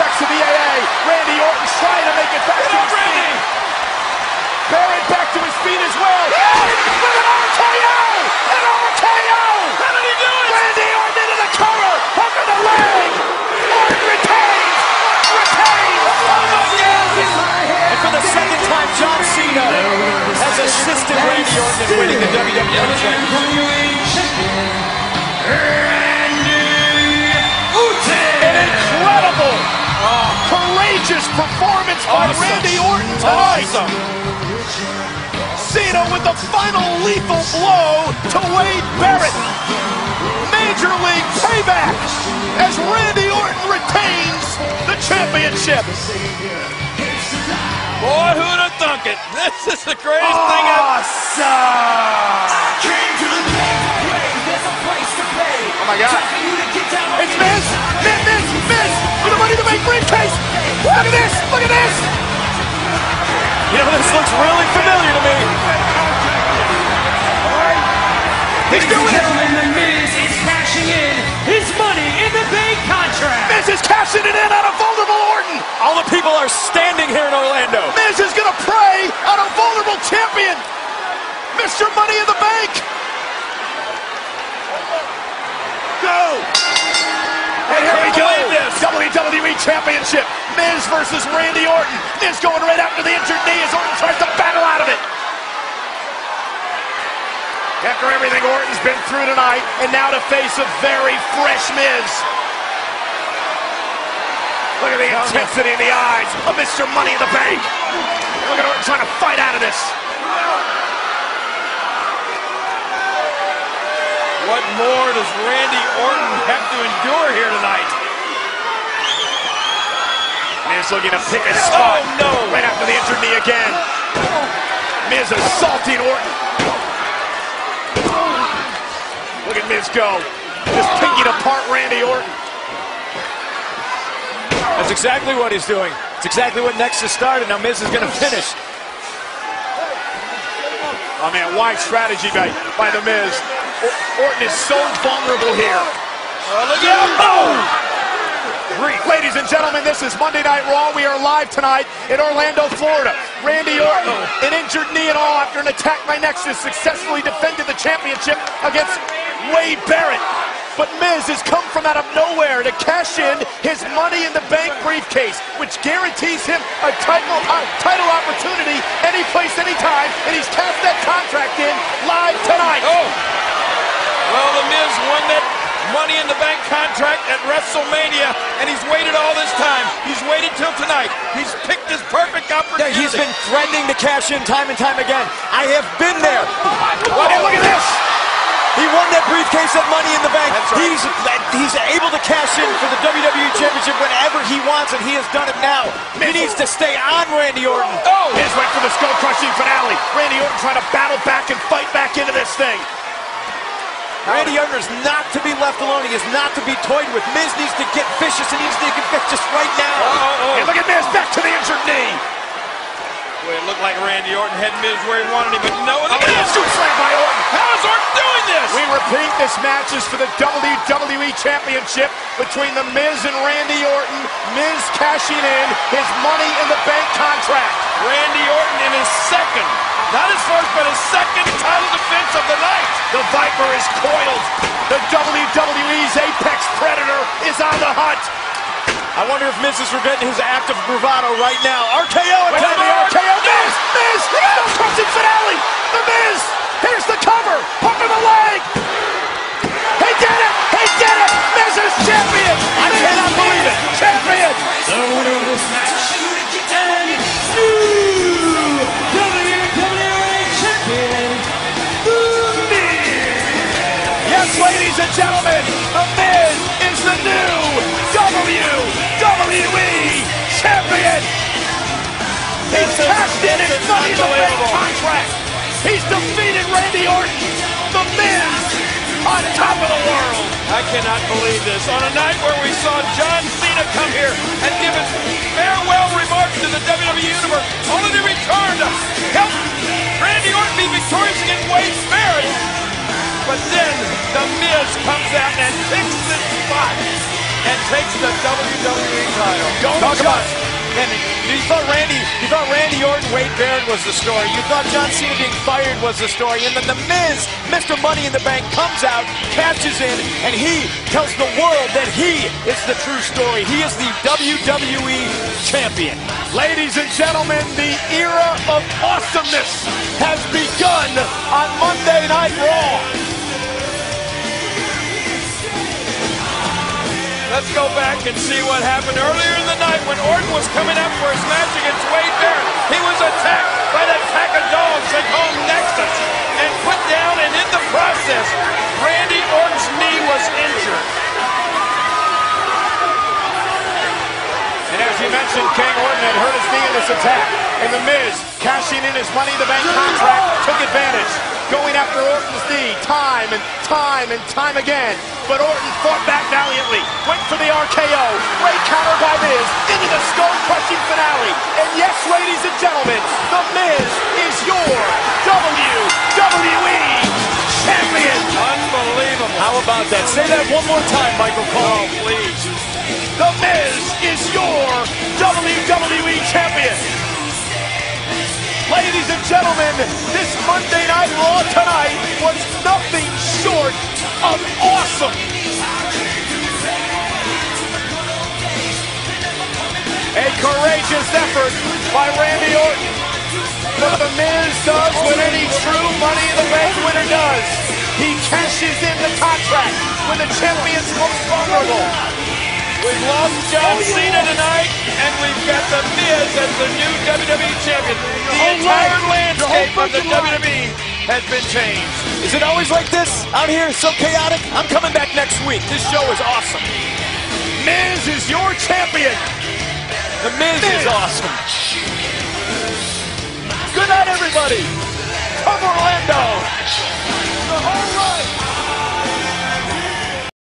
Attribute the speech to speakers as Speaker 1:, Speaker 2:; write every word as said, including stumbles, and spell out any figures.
Speaker 1: effects of the A A. Randy Orton trying to make it back to his feet. Barrett back to his feet as well. With an R K O! An R K O!
Speaker 2: How did he do it?
Speaker 1: Randy Orton into the cover. Hook of the leg. Orton retains. Orton retains.
Speaker 2: Oh my God!
Speaker 3: And for the second time, John Cena has assisted Randy Orton in winning the W W E Championship.
Speaker 1: An incredible, uh, courageous performance by
Speaker 2: Awesome.
Speaker 1: Randy Orton tonight.
Speaker 2: Awesome.
Speaker 1: Cena with the final lethal blow to Wade Barrett. Major League payback as Randy Orton retains the championship.
Speaker 2: Boy, who'd have thunk it? This is the greatest thing I've...
Speaker 1: Awesome! Oh my God. It's Miz! Miz, Miz, Miz! With the Money to Make briefcase! Look at this! Look at this!
Speaker 3: You know, this looks really familiar to me.
Speaker 1: He's doing it!
Speaker 4: The Miz is cashing in his Money in the Bank contract.
Speaker 1: Miz is cashing it in on a vulnerable Orton!
Speaker 3: All the people are standing here in Orlando.
Speaker 1: Miz is gonna prey on a vulnerable champion! Mister Money in the Bank! Go! And here we go! W W E Championship! Miz versus Randy Orton. Miz going right after the injured knee as Orton tries to battle out of it. After everything Orton's been through tonight, and now to face a very fresh Miz. Look at the intensity in the eyes of Mister Money in the Bank. Look at Orton trying to fight out of this.
Speaker 2: What more does Randy Orton have to endure here tonight?
Speaker 1: Miz looking to pick a spot.
Speaker 2: Oh, no.
Speaker 1: Right after the injured knee again. Miz assaulting Orton. Look at Miz go. Just picking apart Randy Orton.
Speaker 3: That's exactly what he's doing. It's exactly what Nexus started. Now Miz is going to finish.
Speaker 1: Oh man, wide strategy by, by the Miz. O- Orton is so vulnerable here.
Speaker 2: Oh, look at him.
Speaker 1: Oh! Ladies and gentlemen, this is Monday Night Raw. We are live tonight in Orlando, Florida. Randy Orton, an injured knee and all after an attack by Nexus, successfully defended the championship against Wade Barrett. But Miz has come from out of nowhere to cash in his Money in the Bank briefcase, which guarantees him a title, uh, title opportunity any place, anytime, and he's cashed that contract in live tonight.
Speaker 2: Oh! Well, The Miz won that Money in the Bank contract at WrestleMania, and he's waited all this time. He's waited till tonight. He's picked his perfect opportunity.
Speaker 3: Yeah, he's been threatening to cash in time and time again. I have been there.
Speaker 1: What? Oh, look at this!
Speaker 3: He won that briefcase at Money in the Bank.
Speaker 1: That's right.
Speaker 3: He's he's able to cash in for the W W E Championship whenever he wants, and he has done it now. He needs to stay on Randy Orton.
Speaker 1: Oh! Miz went for the skull-crushing finale. Randy Orton trying to battle back and fight back into this thing.
Speaker 3: Randy Orton is not to be left alone. He is not to be toyed with. Miz needs to get vicious, and he needs to get vicious right now.
Speaker 2: Oh, oh, oh.
Speaker 1: And look at Miz back to the injured knee.
Speaker 2: Well, it looked like Randy Orton had Miz where he wanted him, but no. Look at
Speaker 1: Oh,
Speaker 2: this.
Speaker 1: shoot slam by Orton.
Speaker 2: How is Orton doing this?
Speaker 1: We repeat, this match is for the W W E Championship between The Miz and Randy Orton. Miz cashing in his Money in the Bank contract.
Speaker 2: Randy Orton in his second, not his first, but his second title defense of the night.
Speaker 1: The Viper is coiled. The W W E's Apex Predator is on the hunt.
Speaker 3: I wonder if Miz is regretting his act of bravado right now. R K O
Speaker 1: Wait,
Speaker 3: attempt.
Speaker 1: the R K O. Miz! Miz! No crushing finale! The Miz! Here's the cover! Hook of the leg! He did it! He did it! Miz is champion!
Speaker 3: I cannot believe it.
Speaker 1: Champion!
Speaker 4: The winner of this match and new W W E champion, The Miz.
Speaker 1: Yes, ladies and gentlemen, The Miz is the new W W E champion! He's cashed in his Money in the Bank contract! He's defeated Randy Orton! The Miz on top of the world!
Speaker 2: I cannot believe this. On a night where we saw John Cena come here and give his farewell remarks to the W W E Universe, only to return to help Randy Orton be victorious against Wade Barrett. But then The Miz comes out and picks this spot. and takes the W W E title.
Speaker 1: Don't
Speaker 3: Talk
Speaker 1: just-
Speaker 3: about it. And you thought Randy, you thought Randy Orton, Wade Barrett was the story. You thought John Cena being fired was the story. And then The Miz, Mister Money in the Bank, comes out, cashes in, and he tells the world that he is the true story. He is the W W E champion.
Speaker 1: Ladies and gentlemen, the era of awesomeness has begun on Monday Night Raw.
Speaker 2: Let's go back and see what happened earlier in the night when Orton was coming up for his match against Wade Barrett. He was attacked by that pack of dogs they call Nexus and put down, and in the process, Randy Orton's knee was injured.
Speaker 1: And as you mentioned, King, Orton had hurt his knee in this attack. And The Miz, cashing in his Money in the Bank contract, took advantage, going after Orton's knee time and time and time again. But Orton fought back valiantly, went for the R K O, great counter by Miz, into the skull-crushing finale. And yes, ladies and gentlemen, The Miz is your W W E champion.
Speaker 2: Unbelievable.
Speaker 3: How about that? Say that one more time, Michael Cole.
Speaker 2: Oh, please.
Speaker 1: The Miz is your W W E champion. Ladies and gentlemen, this Monday Night Raw tonight was nothing short of awesome. A courageous effort by Randy Orton. But The Miz does what any true Money in the Bank winner does. He cashes in the contract when the champion's most vulnerable.
Speaker 2: We've lost John Cena tonight, and we've got The Miz as the new W W E champion. The entire landscape of the W W E has been changed.
Speaker 3: Is it always like this out here? So chaotic? I'm coming back next week. This show is awesome.
Speaker 1: Miz is your champion.
Speaker 3: The Miz is awesome.
Speaker 1: Good night, everybody. Come Orlando.